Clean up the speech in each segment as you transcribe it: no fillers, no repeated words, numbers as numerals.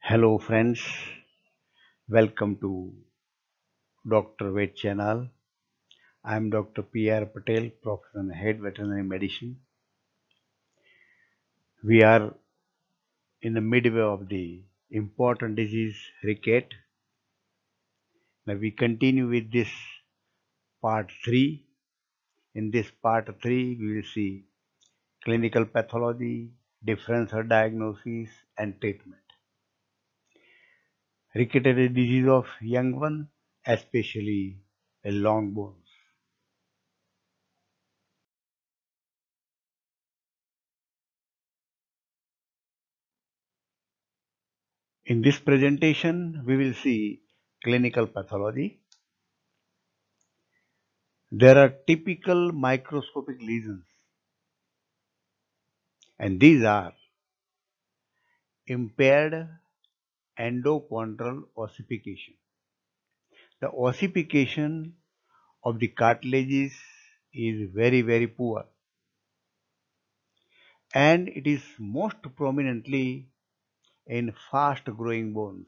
Hello friends, welcome to Dr. Ved channel. I am Dr. P.R. Patel, Professor and Head Veterinary Medicine. We are in the midway of the important disease ricket. Now we continue with this part 3. In this part 3, we will see clinical pathology, differential diagnosis and treatment. Rickettsial disease of young one, especially long bones. In this presentation, we will see clinical pathology. There are typical microscopic lesions, and these are impaired endochondral ossification. The ossification of the cartilages is very poor, and it is most prominently in fast growing bones.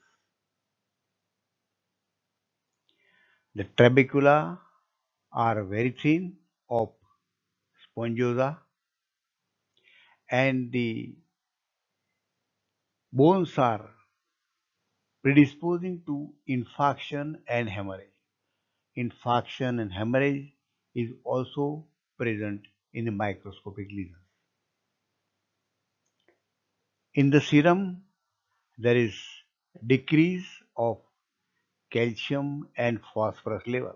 The trabecula are very thin of spongosa, and the bones are predisposing to infarction and hemorrhage. Infarction and hemorrhage is also present in the microscopic lesions. In the serum, there is decrease of calcium and phosphorus level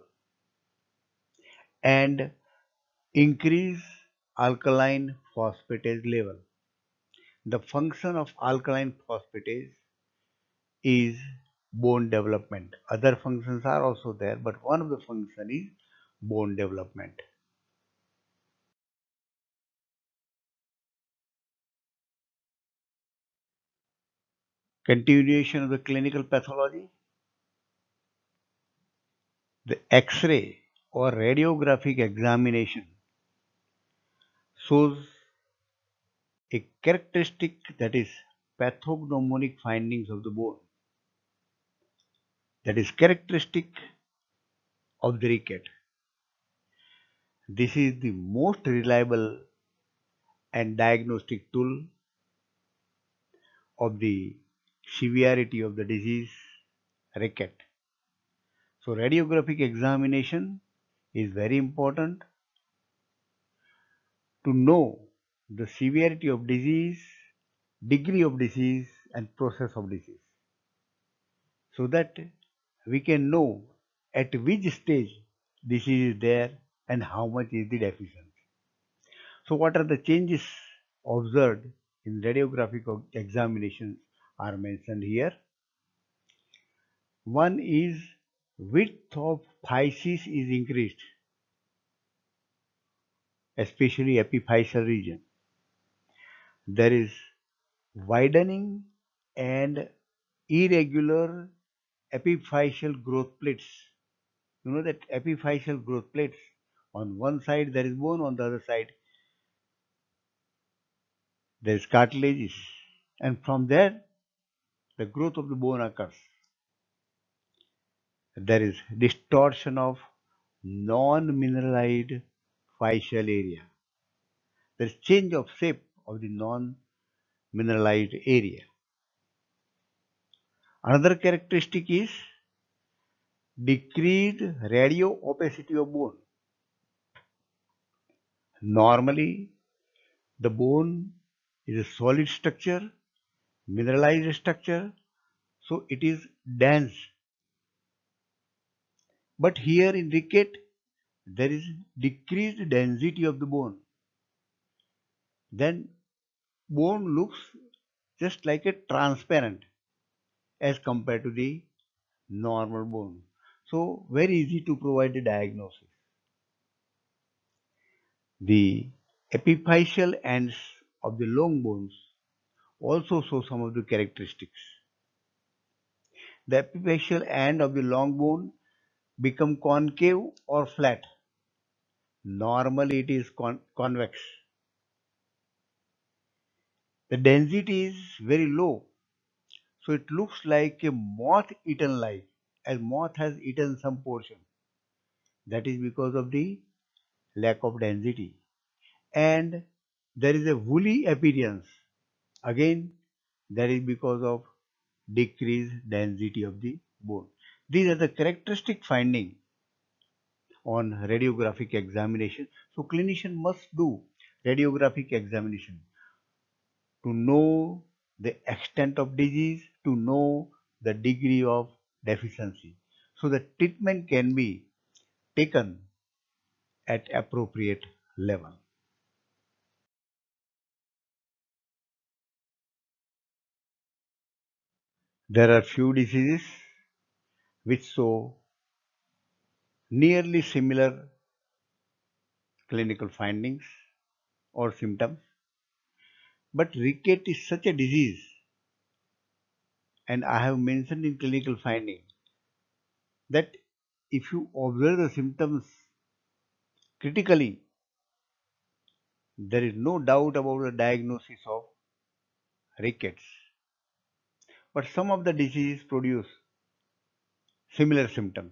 and increase alkaline phosphatase level. The function of alkaline phosphatase is bone development. Other functions are also there, but one of the functions is bone development. Continuation of the clinical pathology. The X-ray or radiographic examination shows a characteristic, that is pathognomonic findings of the bone, that is characteristic of the ricket. This is the most reliable and diagnostic tool of the severity of the disease ricket. So radiographic examination is very important to know the severity of disease, degree of disease and process of disease, so that we can know at which stage disease is there and how much is the deficiency. So what are the changes observed in radiographic examinations are mentioned here. One is width of physis is increased, especially epiphyseal region. There is widening and irregular epiphyseal growth plates. You know that epiphyseal growth plates, on one side there is bone, on the other side there is cartilages, and from there the growth of the bone occurs. There is distortion of non-mineralized physeal area. There is change of shape of the non-mineralized area. Another characteristic is decreased radio opacity of bone. Normally, the bone is a solid structure, mineralized structure, so it is dense. But here in ricket, there is decreased density of the bone. Then bone looks just like a transparent as compared to the normal bone. So very easy to provide a diagnosis. The epiphyseal ends of the long bones also show some of the characteristics. The epiphyseal end of the long bone become concave or flat. Normally it is convex. The density is very low, So it looks like a moth-eaten life, as moth has eaten some portion. That is because of the lack of density. And there is a woolly appearance. Again, that is because of decreased density of the bone. These are the characteristic findings on radiographic examination. So clinician must do radiographic examination to know the extent of disease, to know the degree of deficiency. So the treatment can be taken at appropriate level. There are few diseases which show nearly similar clinical findings or symptoms. But ricket is such a disease, and I have mentioned in clinical finding that if you observe the symptoms critically, there is no doubt about the diagnosis of rickets. But some of the diseases produce similar symptoms.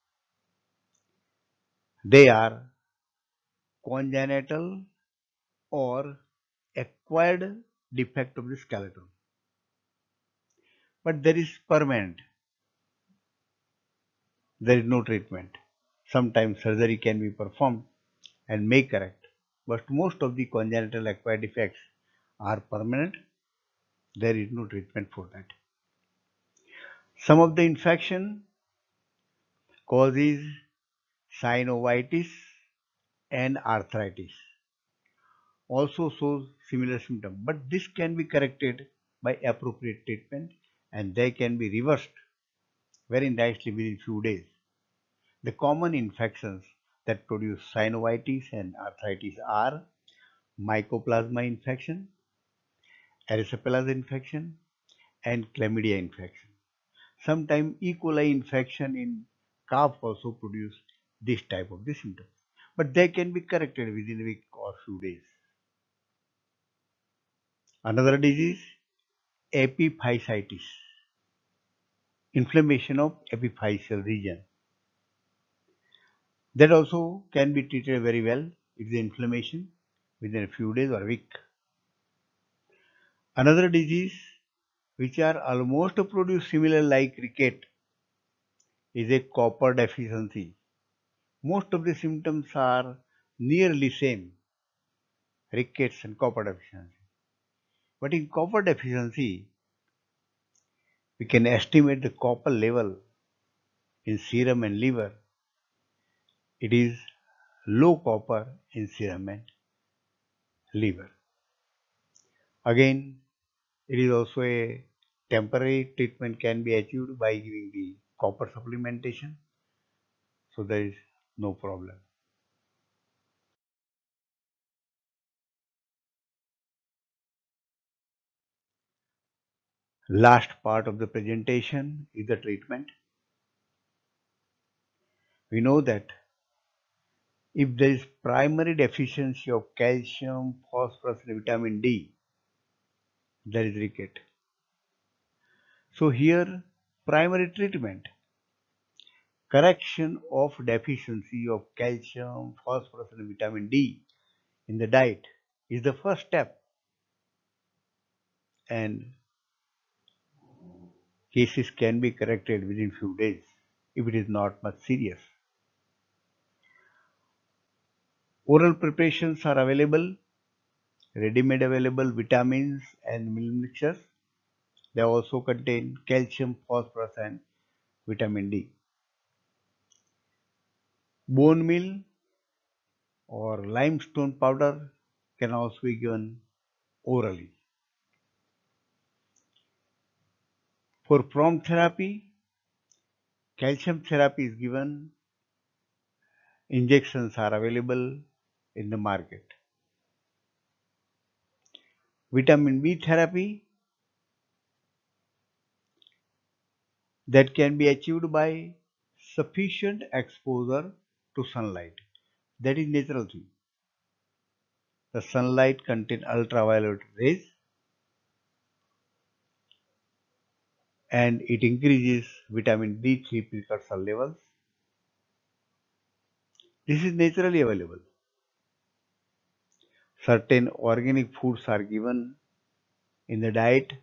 They are congenital or acquired defect of the skeleton. But there is permanent. There is no treatment. Sometimes surgery can be performed and may correct. But most of the congenital acquired defects are permanent. There is no treatment for that. Some of the infection causes synovitis and arthritis. Also shows similar symptoms, but this can be corrected by appropriate treatment and they can be reversed very nicely within few days. The common infections that produce synovitis and arthritis are mycoplasma infection, erysipelas infection, and chlamydia infection. Sometimes E. coli infection in calf also produce this type of the symptoms, but they can be corrected within a week or few days. Another disease, epiphysitis, inflammation of epiphyseal region. That also can be treated very well. It is inflammation within a few days or a week. Another disease which are almost produce similar like ricket is a copper deficiency. Most of the symptoms are nearly same, rickets and copper deficiency. But in copper deficiency, we can estimate the copper level in serum and liver. It is low copper in serum and liver. Again, it is also a temporary treatment can be achieved by giving the copper supplementation. So there is no problem. Last part of the presentation is the treatment. We know that if there is primary deficiency of calcium, phosphorus, and vitamin D, there is ricket. So here, primary treatment, correction of deficiency of calcium, phosphorus, and vitamin D in the diet is the first step, and cases can be corrected within few days if it is not much serious. Oral preparations are available, ready-made available vitamins and meal mixtures. They also contain calcium, phosphorus, and vitamin D. Bone meal or limestone powder can also be given orally. For prompt therapy, calcium therapy is given, injections are available in the market. Vitamin B therapy that can be achieved by sufficient exposure to sunlight. That is natural thing. The sunlight contains ultraviolet rays and it increases vitamin D3 precursor levels. This is naturally available. Certain organic foods are given in the diet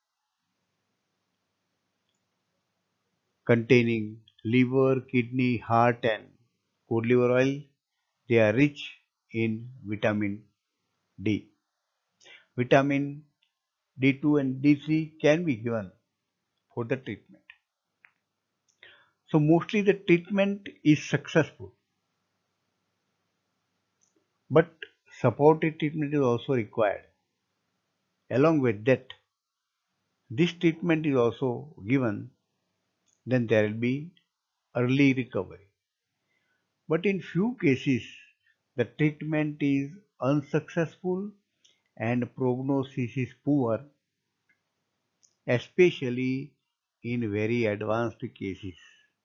containing liver, kidney, heart, and cod liver oil. They are rich in vitamin D. Vitamin D2 and D3 can be given for the treatment. So mostly the treatment is successful, but supportive treatment is also required. Along with that, this treatment is also given, then there will be early recovery. But in few cases, the treatment is unsuccessful and prognosis is poor, especially in very advanced cases.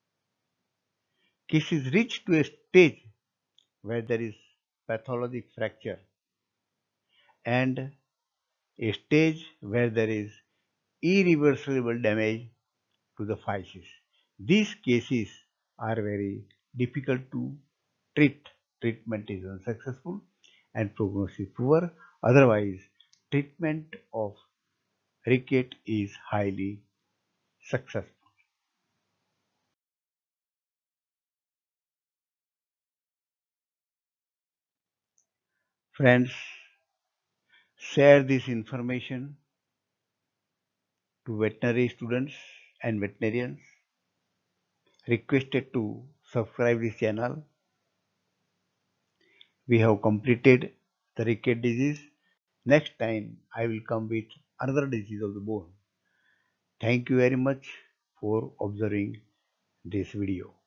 Cases reach to a stage where there is pathologic fracture and a stage where there is irreversible damage to the fasces. These cases are very difficult to treat. Treatment is unsuccessful and prognosis poor. Otherwise, treatment of ricket is highly successful. Friends, share this information to veterinary students and veterinarians. Requested to subscribe this channel. We have completed the ricket disease. Next time I will come with another disease of the bone. Thank you very much for observing this video.